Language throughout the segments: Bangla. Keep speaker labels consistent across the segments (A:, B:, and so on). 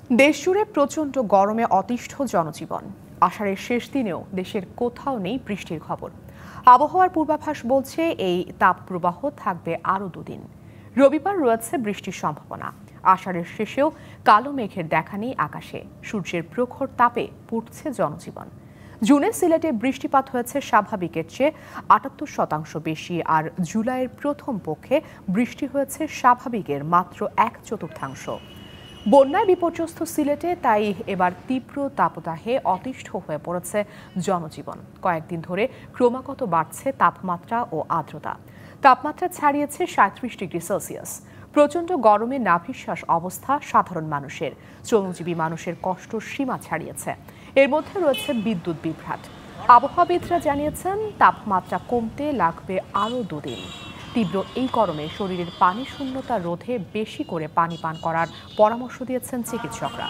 A: দেশজুড়ে প্রচণ্ড গরমে অতিষ্ঠ জনজীবন। আষাঢ়ের শেষ দিনেও দেশের কোথাও নেই বৃষ্টির খবর। আবহাওয়ার পূর্বাভাস বলছে এই তাপপ্রবাহ থাকবে আরও দুদিন। রবিবার রয়েছে বৃষ্টির সম্ভাবনা। আষাঢ়ের শেষেও কালো মেঘের দেখা নেই আকাশে। সূর্যের প্রখর তাপে পুড়ছে জনজীবন। জুনে সিলেটে বৃষ্টিপাত হয়েছে স্বাভাবিকের চেয়ে ৭৮% বেশি, আর জুলাইয়ের প্রথম পক্ষে বৃষ্টি হয়েছে স্বাভাবিকের মাত্র ১/৪। বন্যায় বিপর্যস্ত সিলেটে তাই এবার তীব্র তাপদাহে অতিষ্ঠ হয়ে পড়েছে জনজীবন। কয়েকদিন ধরে ক্রমাগত বাড়ছে তাপমাত্রা ও আর্দ্রতা। তাপমাত্রা ছাড়িয়েছে ৩৭°C। প্রচণ্ড গরমে নাভিশ্বাস অবস্থা সাধারণ মানুষের। শ্রমজীবী মানুষের কষ্ট সীমা ছাড়িয়েছে। এর মধ্যে রয়েছে বিদ্যুৎ বিভ্রাট। আবহাওয়াবিদরা জানিয়েছেন তাপমাত্রা কমতে লাগবে আরও দুদিন। তীব্র এই গরমে শরীরের পানি শূন্যতা রোধে বেশি করে পানি পান করার পরামর্শ দিয়েছেন চিকিৎসকরা।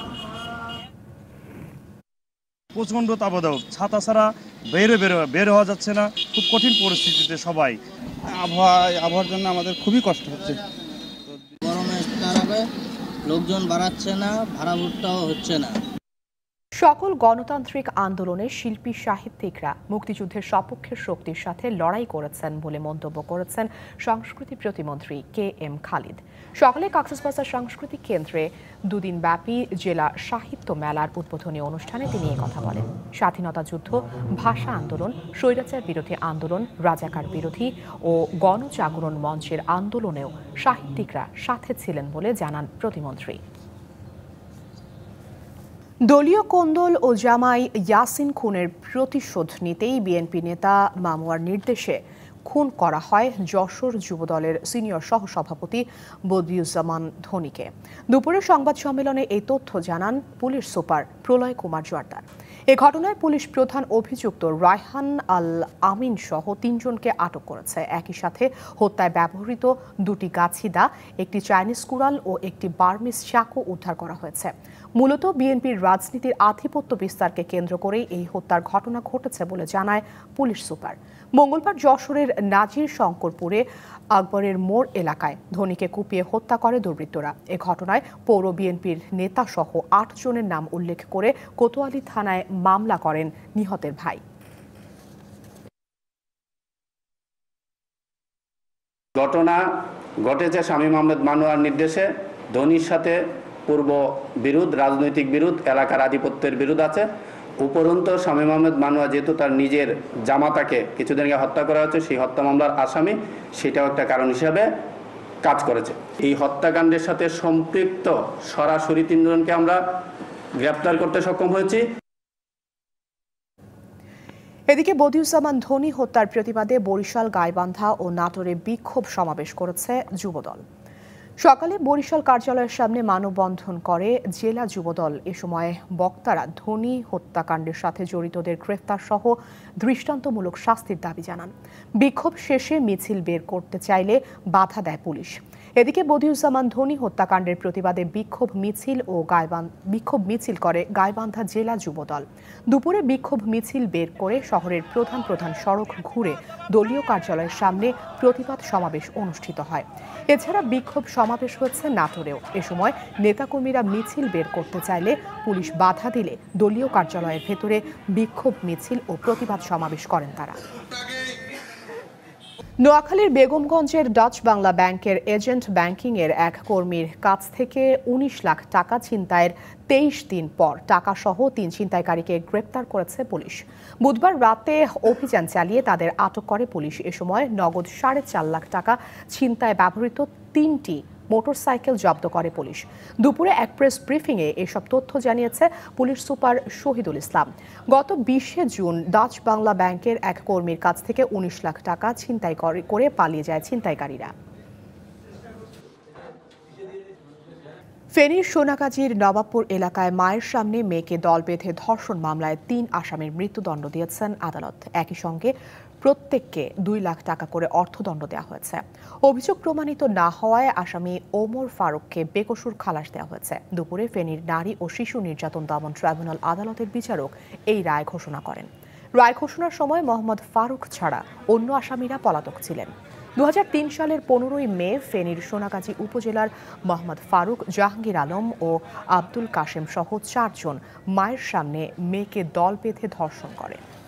B: প্রচণ্ড তাপদাহ, ছাতা ছাড়া বের হওয়া যাচ্ছে না। খুব কঠিন পরিস্থিতিতে সবাই।
C: আবহাওয়ার জন্য আমাদের খুবই কষ্ট হচ্ছে।
D: গরমের কারণে লোকজন বাড়াচ্ছে না, ভাড়া ভুট্টাও হচ্ছে না।
A: সকল গণতান্ত্রিক আন্দোলনে শিল্পী সাহিত্যিকরা মুক্তিযুদ্ধের সপক্ষের শক্তির সাথে লড়াই করেছেন বলে মন্তব্য করেছেন সংস্কৃতি প্রতিমন্ত্রী KM খালিদ। সকালে কক্সবাজার সাংস্কৃতিক কেন্দ্রে দুদিনব্যাপী জেলা সাহিত্য মেলার উদ্বোধনী অনুষ্ঠানে তিনি কথা বলেন। স্বাধীনতা যুদ্ধ, ভাষা আন্দোলন, স্বৈরাচার বিরোধী আন্দোলন, রাজাকার বিরোধী ও গণজাগরণ মঞ্চের আন্দোলনেও সাহিত্যিকরা সাথে ছিলেন বলে জানান প্রতিমন্ত্রী। দলীয় কোন্দল ও জামাই ইয়াসিন খুনের প্রতিশোধ নিতেই বিএনপি নেতা মামুয়ার নির্দেশে খুন করা হয় যশোর যুবদলের সিনিয়র সহসভাপতি বদিউজ্জামান ধনীকে। দুপুরে সংবাদ সম্মেলনে এই তথ্য জানান পুলিশ সুপার প্রলয় কুমার জোয়ারদার। এ ঘটনায় পুলিশ প্রধান অভিযুক্ত রায়হান আল আমিন সহ ৩ জনকে আটক করেছে। একই সাথে হত্যায় ব্যবহৃত ২টি গাছিদা, একটি চাইনিজ কুড়াল ও একটি বার্মিজ চাকু উদ্ধার করা হয়েছে। মূলত বিএনপির রাজনীতির আধিপত্য বিস্তারকে কেন্দ্র করেই এই হত্যার ঘটনা ঘটেছে বলে জানায় পুলিশ সুপার। মঙ্গলবার যশোরের নাজির শঙ্করপুরে আকবরের মোড় এলাকায় ধনীকে কুপিয়ে হত্যা করে দুর্বৃত্তরা। এ ঘটনায় পৌর বিএনপির নেতা সহ ৮ জনের নাম উল্লেখ করে কোতোয়ালি থানায় মামলা করেন নিহতের ভাই।
E: ঘটনা ঘটেছে শামীম আহমেদ মানুয়ার নির্দেশে। ধনীর সাথে পূর্ব বিরোধ, রাজনৈতিক বিরোধ, এলাকার আধিপত্যের বিরোধ আছে। উপরন্তু শামীম আহমেদ মানুয়া যেহেতু তার নিজের জামাতাকে কিছুদিন আগে হত্যা করা হয়েছে, সেই হত্যা মামলার আসামি, সেটাও একটা কারণ হিসাবে কাজ করেছে। এই হত্যাকাণ্ডের সাথে সম্পৃক্ত সরাসরি ৩ জনকে আমরা গ্রেপ্তার করতে সক্ষম হয়েছি।
A: এদিকে বদিউজ্জামান ধনী হত্যার প্রতিবাদে বরিশাল, গাইবান্ধা ও নাটোরে বিক্ষোভ সমাবেশ করেছে যুবদল। সকালে বরিশাল কার্যালয়ের সামনে মানববন্ধন করে জেলা যুবদল। এ সময় বক্তারা ধনী হত্যাকাণ্ডের সাথে জড়িতদের গ্রেফতার সহ দৃষ্টান্তমূলক শাস্তির দাবি জানান। বিক্ষোভ শেষে মিছিল বের করতে চাইলে বাধা দেয় পুলিশ। এদিকে বদিউজ্জামান ধনী হত্যাকাণ্ডের প্রতিবাদে বিক্ষোভ মিছিল করে গাইবান্ধা জেলা যুবদল। দুপুরে বিক্ষোভ মিছিল বের করে শহরের প্রধান প্রধান সড়ক ঘুরে দলীয় কার্যালয়ের সামনে প্রতিবাদ সমাবেশ অনুষ্ঠিত হয়। এছাড়া বিক্ষোভ সমাবেশ হচ্ছে নাটোরেও। এ সময় নেতাকর্মীরা মিছিল বের করতে চাইলে পুলিশ বাধা দিলে দলীয় কার্যালয়ের ভেতরে বিক্ষোভ মিছিল ও প্রতিবাদ সমাবেশ করেন তারা। নোয়াখালীর বেগমগঞ্জের ডাচ বাংলা ব্যাংকের এজেন্ট ব্যাংকিংয়ের এক কর্মীর কাছ থেকে ১৯ লাখ টাকা ছিনতাইয়ের ২৩ দিন পর টাকাসহ ৩ ছিনতাইকারীকে গ্রেপ্তার করেছে পুলিশ। বুধবার রাতে অভিযান চালিয়ে তাদের আটক করে পুলিশ। এ সময় নগদ ৪.৫ লাখ টাকা ছিনতায় ব্যবহৃত ৩টি মোটরসাইকেল জব্দ করে পুলিশ। দুপুরে এক প্রেস ব্রিফিংয়ে এসব তথ্য জানিয়েছে পুলিশ সুপার শহীদুল ইসলাম। গত ২০শে জুন ডাচ বাংলা ব্যাংকের এক কর্মীর কাছ থেকে ১৯ লাখ টাকা ছিনতাই করে পালিয়ে যায় ছিনতাইকারীরা। ফেনীর সোনাগাজীর নবাবপুর এলাকায় মায়ের সামনে মেয়েকে দল বেঁধে ধর্ষণ মামলায় ৩ আসামির মৃত্যুদণ্ড দিয়েছেন আদালত। একই সঙ্গে প্রত্যেককে ২ লাখ টাকা করে অর্থদণ্ড দেওয়া হয়েছে। অভিযোগ প্রমাণিত না হওয়ায় আসামি ওমর ফারুককে বেকসুর খালাস দেওয়া হয়েছে। দুপুরে ফেনীর নারী ও শিশু নির্যাতন দমন ট্রাইব্যুনাল আদালতের বিচারক এই রায় ঘোষণা করেন। রায় ঘোষণার সময় মোহাম্মদ ফারুক ছাড়া অন্য আসামিরা পলাতক ছিলেন। 2003 সালের 15ই মে ফেনীর সোনাগাজী উপজেলার মোহাম্মদ ফারুক, জাহাঙ্গীর আলম ও আব্দুল কাশেম সহ 4 জন মায়ের সামনে মেয়েকে দল বেঁধে ধর্ষণ করে।